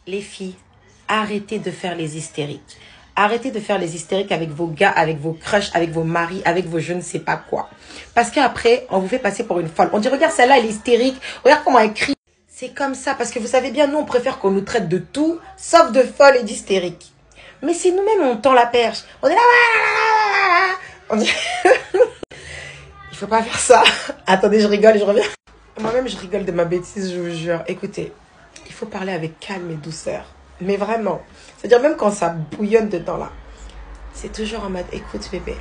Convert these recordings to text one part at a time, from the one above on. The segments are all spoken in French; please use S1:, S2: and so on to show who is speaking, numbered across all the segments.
S1: Les filles, arrêtez de faire les hystériques. Arrêtez de faire les hystériques avec vos gars, avec vos crushs, avec vos maris, avec vos je ne sais pas quoi. Parce qu'après, on vous fait passer pour une folle. On dit, regarde, celle-là, elle est hystérique. Regarde comment elle crie. C'est comme ça, parce que vous savez bien, nous, on préfère qu'on nous traite de tout, sauf de folle et d'hystérique. Mais si nous-mêmes, on tend la perche, on est là, on dit... Il faut pas faire ça. Attendez, je rigole et je reviens. Moi-même, je rigole de ma bêtise, je vous jure. Écoutez, il faut parler avec calme et douceur. Mais vraiment. C'est-à-dire, même quand ça bouillonne dedans, là. C'est toujours en mode, écoute, bébé.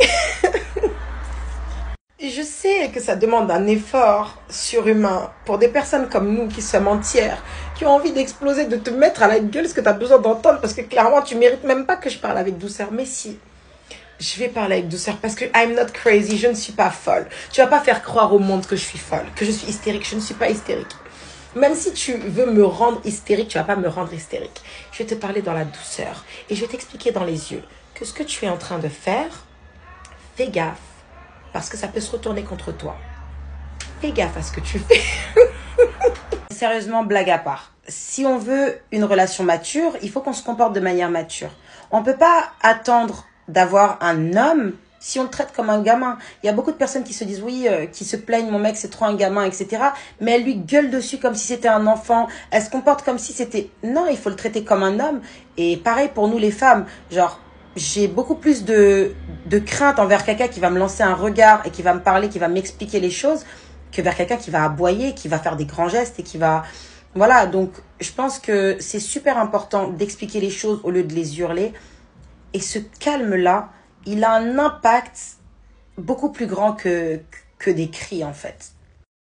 S1: Et je sais que ça demande un effort surhumain pour des personnes comme nous qui sommes entières, qui ont envie d'exploser, de te mettre à la gueule ce que tu as besoin d'entendre. Parce que clairement, tu mérites même pas que je parle avec douceur. Mais si. Je vais parler avec douceur parce que I'm not crazy, je ne suis pas folle. Tu vas pas faire croire au monde que je suis folle, que je suis hystérique, je ne suis pas hystérique. Même si tu veux me rendre hystérique, tu vas pas me rendre hystérique. Je vais te parler dans la douceur et je vais t'expliquer dans les yeux que ce que tu es en train de faire, fais gaffe parce que ça peut se retourner contre toi. Fais gaffe à ce que tu fais. Sérieusement, blague à part. Si on veut une relation mature, il faut qu'on se comporte de manière mature. On peut pas attendre d'avoir un homme si on le traite comme un gamin. Il y a beaucoup de personnes qui se disent oui, qui se plaignent, mon mec c'est trop un gamin, etc. Mais elle lui gueule dessus comme si c'était un enfant. Elle se comporte comme si c'était... Non, il faut le traiter comme un homme. Et pareil pour nous les femmes. Genre, j'ai beaucoup plus de crainte envers quelqu'un qui va me lancer un regard et qui va me parler, qui va m'expliquer les choses, que vers quelqu'un qui va aboyer, qui va faire des grands gestes et qui va... Voilà, donc je pense que c'est super important d'expliquer les choses au lieu de les hurler. Et ce calme-là, il a un impact beaucoup plus grand que des cris, en fait.